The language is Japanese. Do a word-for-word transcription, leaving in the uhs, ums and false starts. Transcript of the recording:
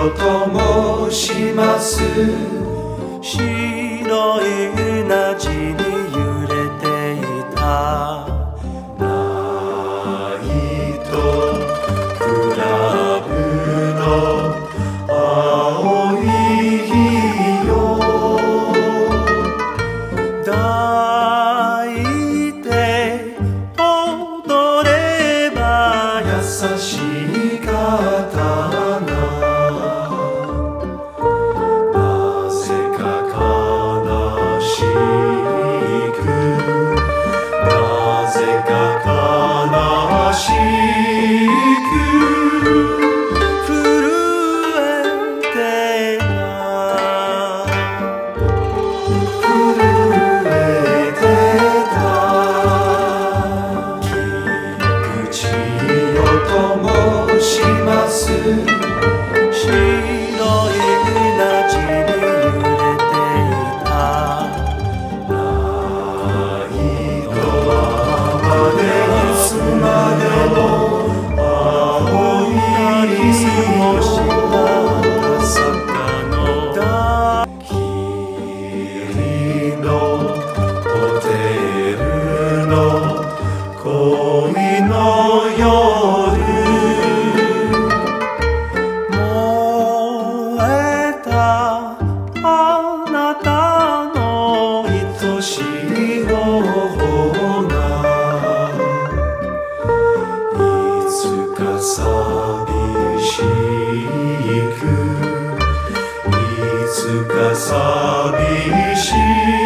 と申します。 白いうなじに揺れていた。 ナイトクラブの青い日よ、 抱いて踊れば優しい方がなぜか悲しく、なぜか悲しく震えてた。 震えてた。菊池よと申します。 白いうなじに揺れていた。 ナイトはまでいつまでも青い過ごし日た坂のだ霧のホテルの恋の夜、 燃えたあなたの愛しい頬がいつか寂しく、いつか寂し